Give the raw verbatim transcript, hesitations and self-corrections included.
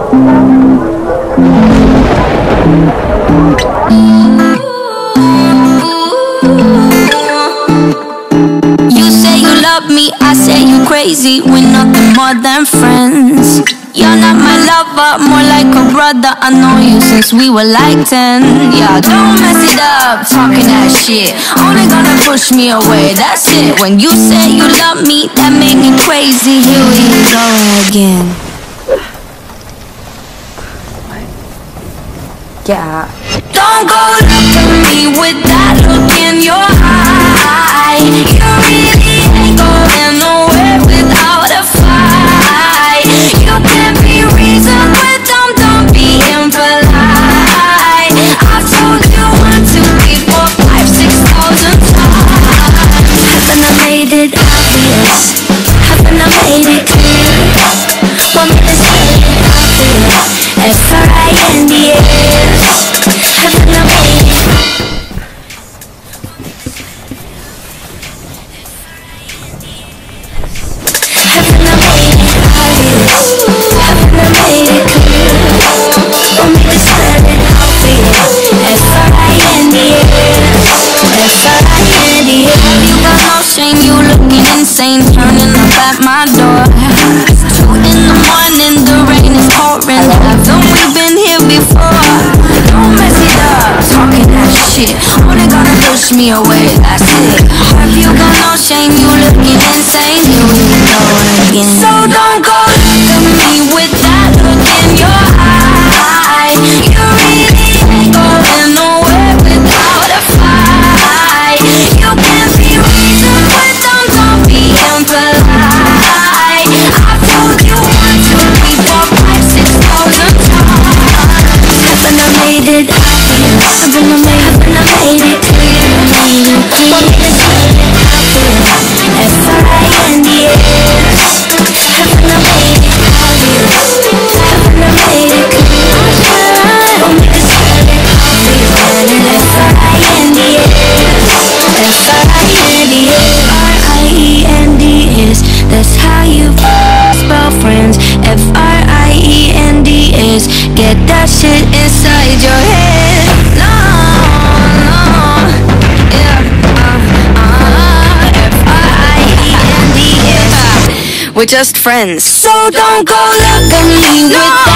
You say you love me, I say you crazy. We're nothing more than friends. You're not my lover, more like a brother. I know you since we were like ten. Yeah, don't mess it up, talking that shit. Only gonna push me away, that's it. When you say you love me, that made me crazy. Here we go again. Yeah. Don't go look at me with that look in your eye. You really ain't going nowhere without a fight. You can't be reasoned with, don't, don't be impolite. I've told you one, two, three, four, five, six thousand times. Haven't I made it obvious? Haven't I made it clear? Want me to say it obvious? F R I N D S. Haven't I made it? Haven't I made it obvious? Haven't I made it clear? Want me to spell it obvious? F R I N D S. F R I N D S. You got no shame, you looking insane, turning up at my door. It's two in the morning, the rain is pouring. Haven't we been here before? Don't mess it up, talking that shit. Only gonna push me away, that's it. Have you got no shame, you looking insane? Here we go again. So don't go look at me with that look in your eye. You really ain't going nowhere without a fight. You can't be reasoned with, don't, don't be impolite. I've told you one, two, three, four, five, six thousand times. Haven't I made it obvious? Haven't I made, haven't I made it clear? Want me to spell it obvious? F R I N D S. Haven't I made it obvious? Haven't I made it clear? Want me to spell it obvious? F R I N D S. F R I N D S. R I E N D S. That's how you spell friends. F R I E N D S. Get that shit inside your head. No, no, yeah, uh, uh, F R I E N D S. We're just friends. So don't go look at me with